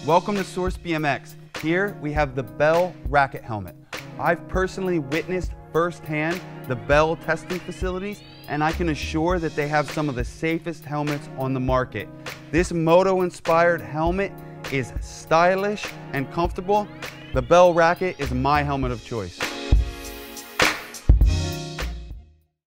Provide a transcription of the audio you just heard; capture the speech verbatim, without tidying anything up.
Welcome to Source B M X. Here we have the Bell Racket helmet. I've personally witnessed firsthand the Bell testing facilities, and I can assure that they have some of the safest helmets on the market. This moto-inspired helmet is stylish and comfortable. The Bell Racket is my helmet of choice.